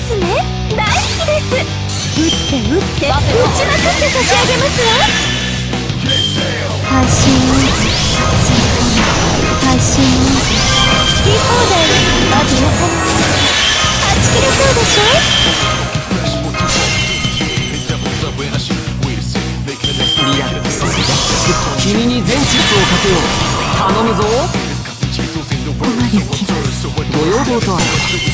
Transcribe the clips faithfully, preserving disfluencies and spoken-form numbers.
ますね。大好きです。打って打って打ちまくって差し上げますわ。配信配信好き放題。あとよこはち切れそうでしょ。 リラックスリラックス。君に全チップをかけよう。頼むぞ。 ここまで来ます。 ご要望とある。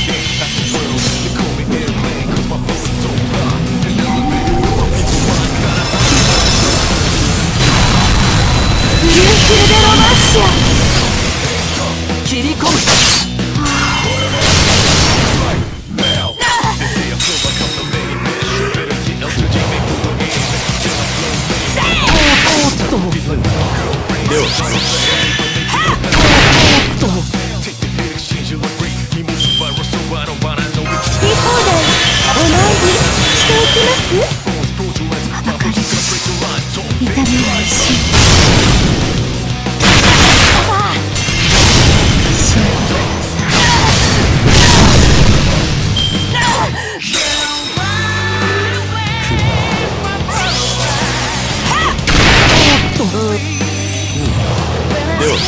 ブリューヒルデロマッシャ。 切り込む。では好き放題お参りしていきます。はばかり痛みは一瞬。 では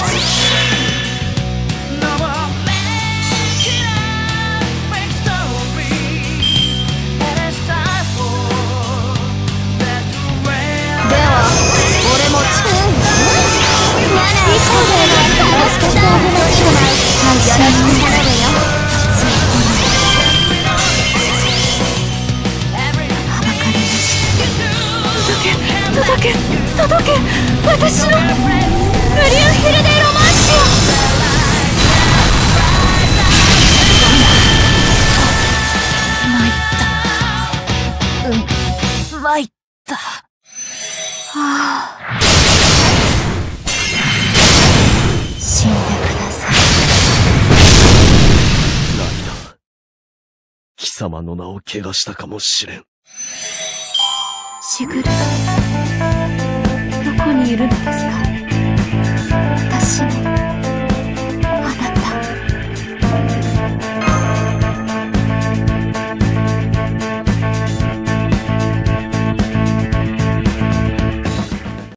俺も近いならいつまで助けてあげなきゃない。よろしく頼むよ。はばかりました。届け届け届け私のブリューヒルデロマッシュ。参った。うん参った。はあ、死んでください。 涙。貴様の名を汚したかもしれん。 しぐるどこにいるのですか。